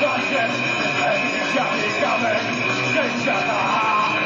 właśnie zamykamy ten świata.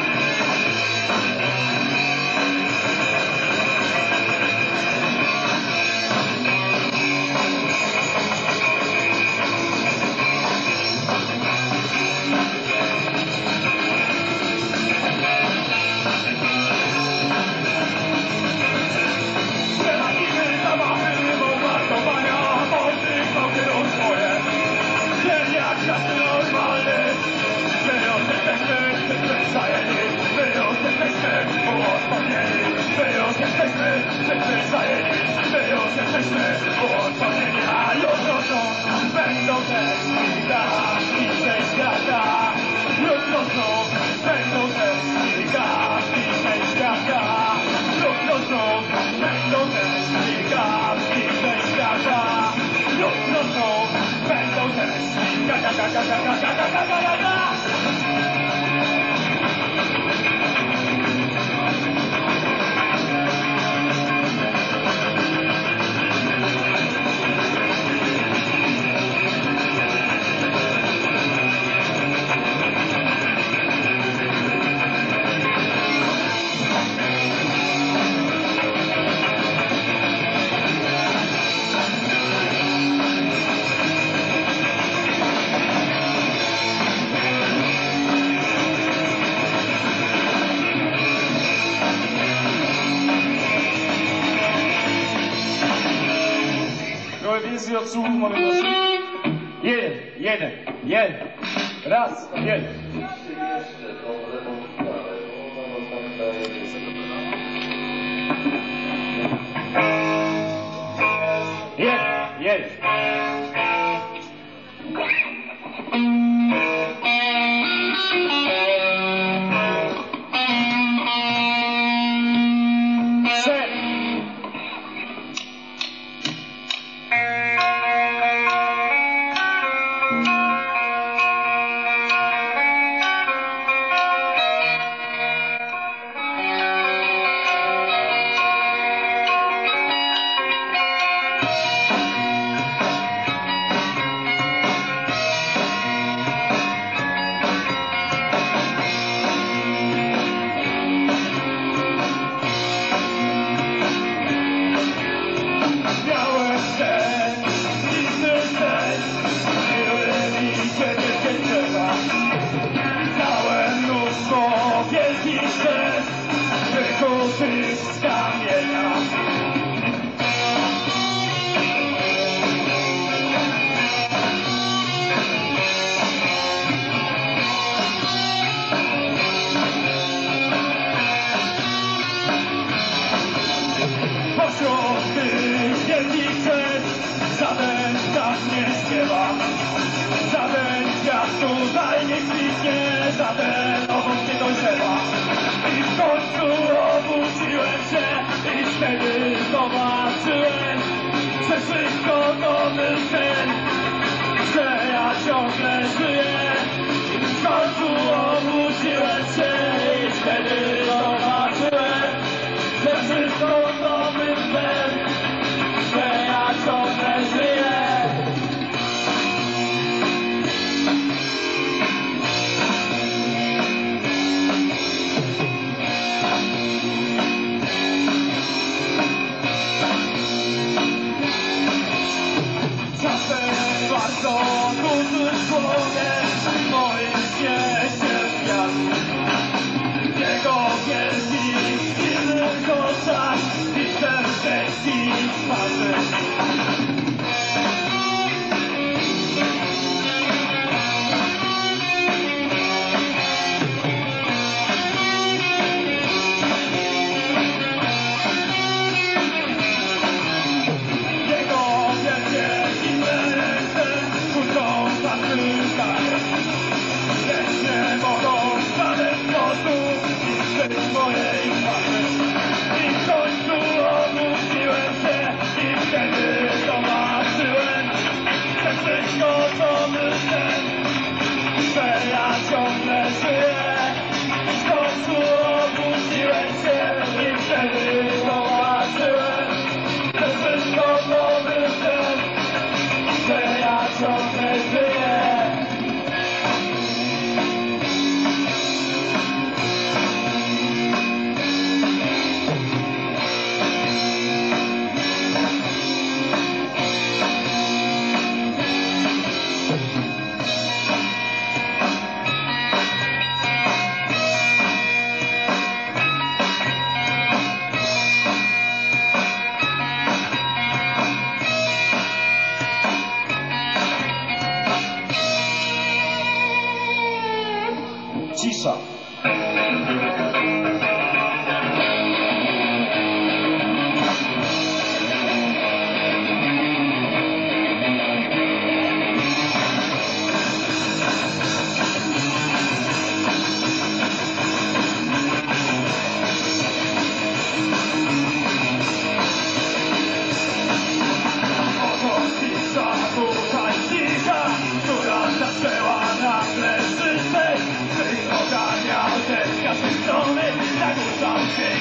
Wizji od słuchu mamy głosy. Jeden. Raz, jeden. Tutaj nie kwitnie, żaden owoc nie dojrzewa. I w końcu obudziłem się i wtedy zobaczyłem, że wszystko to był sen, że ja ciągle żyję. I w końcu obudziłem się i wtedy zobaczyłem, że wszystko to był sen, że ja ciągle żyję. Bardzo duży człowiek w moim świecie zjadł. Jego wielki, silnych oczach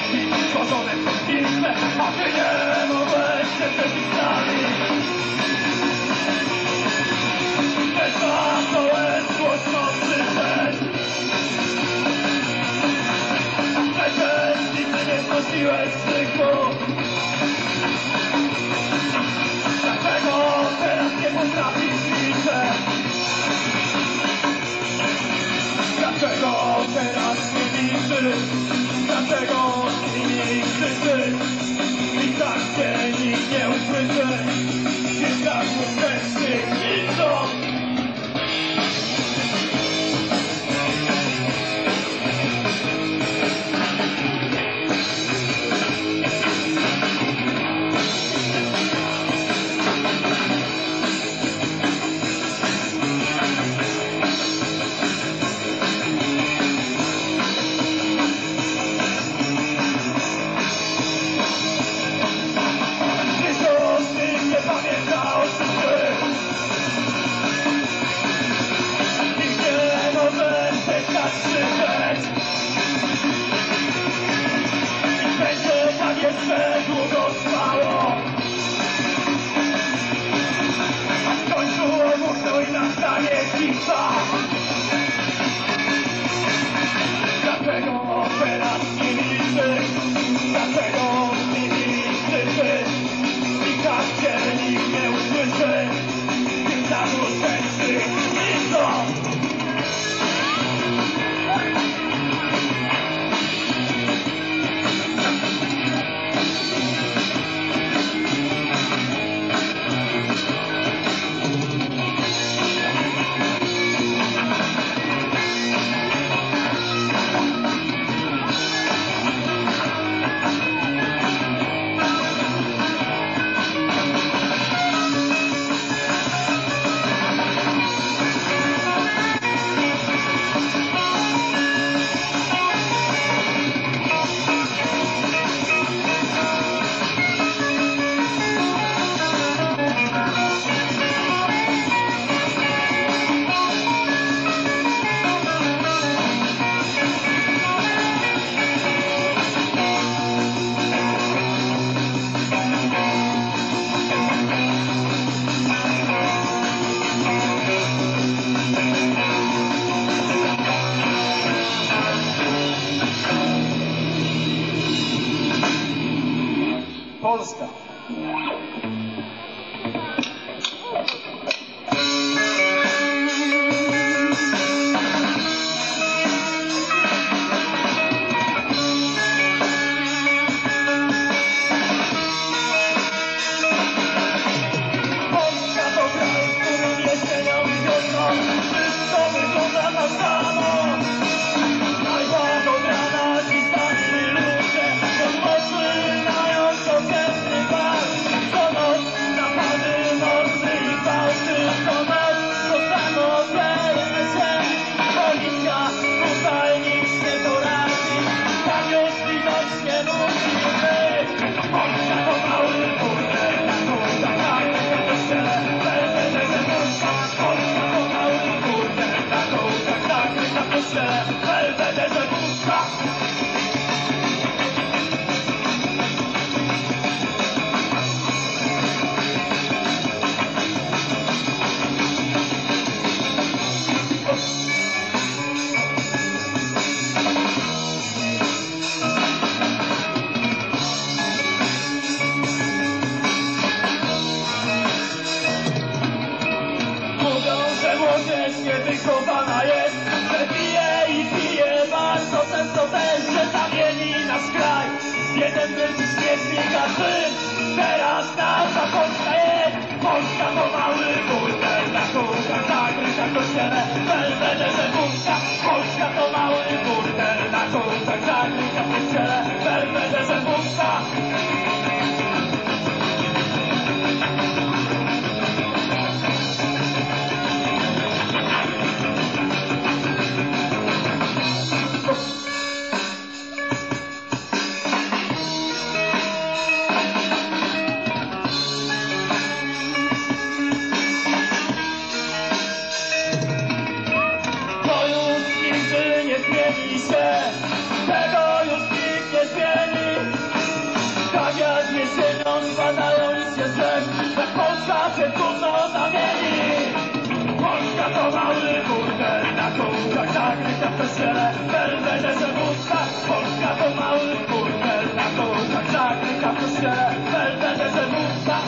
i stworzone piękne, a ty nie mogłeś się przebić z nami. Zacząłeś głośno krzyczeć, przecież nigdy nie znosiłeś krzyku. Dlaczego teraz nie potrafisz milczeć? Dlaczego teraz nie milczysz? Dlaczego z nimi krzyczysz? I tak cię nikt nie usłyszy. Kilka głów ręcznych milczą. Jeszcze długo trwało, a w końcu obuchnął i nastanie cisza. Dlaczego teraz nie milczysz? Dlaczego z nimi krzyczysz? I tak cię nikt nie usłyszy. Kilka głos ręcznych milczą. Polska. Niewychowana jest, że pije i pije bardzo często też, że zamieni nasz kraj. Jeden wielki śmietnik, a czym teraz nasza Polska jest? Polska to mały burdel na kółkach, zagryzach kościele, belwederze wózka. Polska to mały burdel na kółkach, zagryzach kościele, belwederze wózka. się trudno zamieni. Polska to mały burdel na kółkach, zagrywka w kościele, belwederze w ustach. Polska to mały burdel na kółkach, zagrywka w kościele, belwederze w ustach.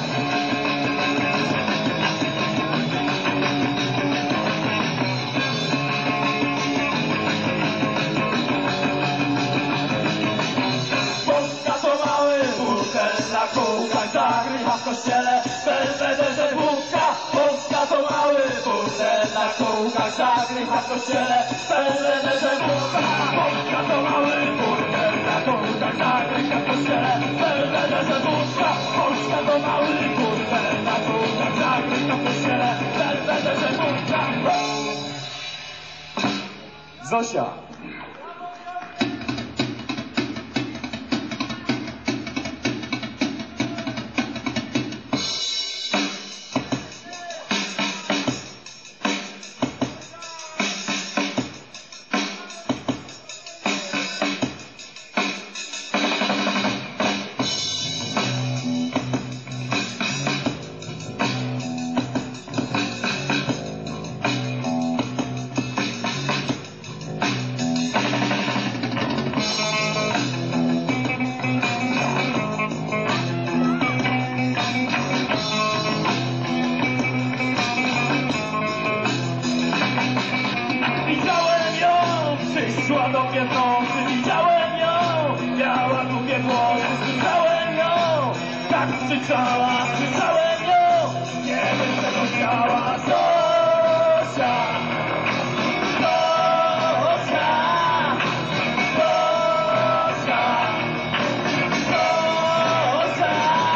Polska to mały burdel na kółkach, zagrywka w kościele, belwederze w ustach. Polska to mały burdel na kółkach, zagrywka w kościele, belwederze w ustach. Polska to mały burdel na kółkach, zagrywka w kościele, belwederze w ustach. Polska to mały burdel na kółkach, zagrywka w kościele, belwederze w ustach. Zosia. Przyszła do mnie w nocy, widziałem ją, miała długie włosy, słyszałem ją, tak krzyczała, słyszałem ją, nie wiem czego chciała. Zosia, Zosia, Zosia, Zosia.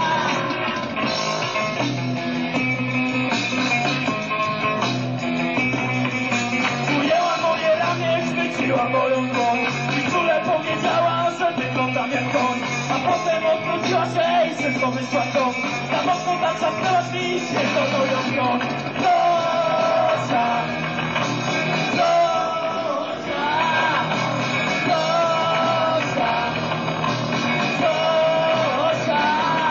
Ujęła moje ramię, chwyciła moją dłoń i czule powiedziała, że wyglądam jak koń. A potem odwróciła się i szybko wyszła stąd. Na mocno tak zamknęła drzwi, pierdolą ją w koń. Zosia, Zosia, Zosia, Zosia.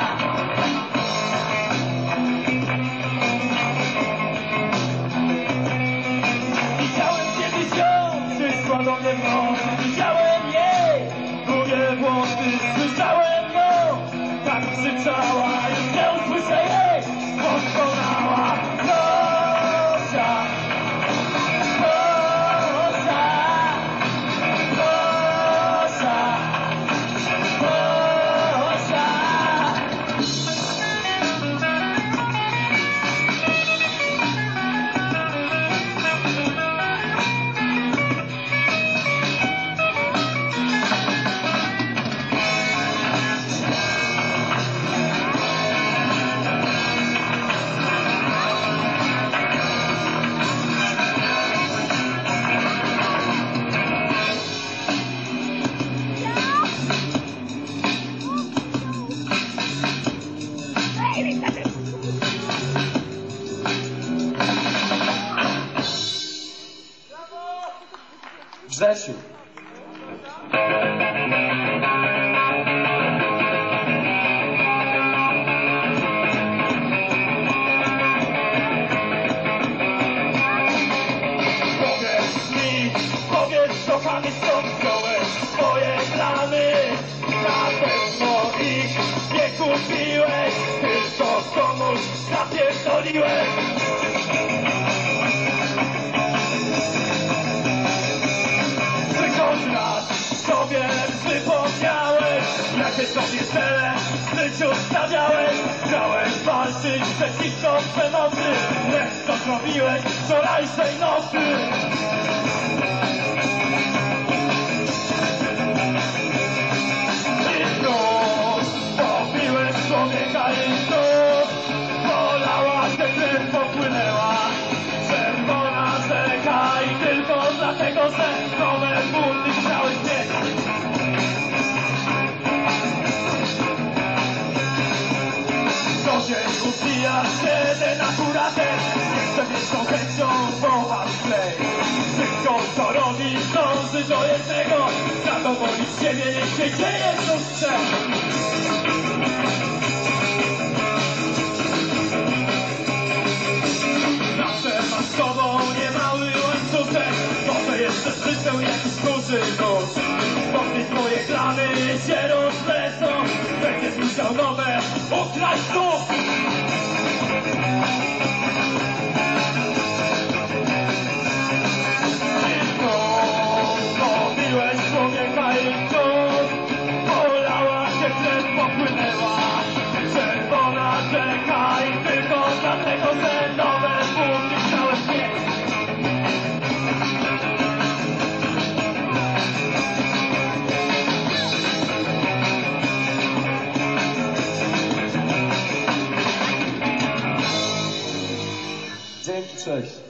Widziałem kiedyś ją, przyszła do mnie w nocy. Widziałem jej długie włosy, słyszałem ją, tak krzyczała, już nie usłyszę jej, doskonała. Zosia, Zosia, Zosia, Zosia. Grzesiu. Powiedz kochany, co wziąłeś swoje plany. Na pewno ich nie kupiłeś, tylko komuś zapierdoliłeś. Choć raz sobie przypomniałeś, jakie sobie cele w życiu stawiałeś. Chciałeś walczyć przeciwko przemocy, lecz to zrobiłeś wczorajszej nocy. I znów pobiłeś człowieka i znów polała się krew, popłynęła czerwona rzeka. I tylko dlatego, że nowe buty chciałeś mieć. Co dzień ubijasz się denaturatem, jeszcze większą chęcią popatrz w play. Wszystko co robisz dąży do jednego, zadowolić siebie, niech się dzieje co chce. Ukraińców! Pobiłeś człowieka i wciąż polała się krew, popłynęła czerwona rzeka i tylko dlatego, że nowe buty chciałeś mieć. Dzięki, cześć.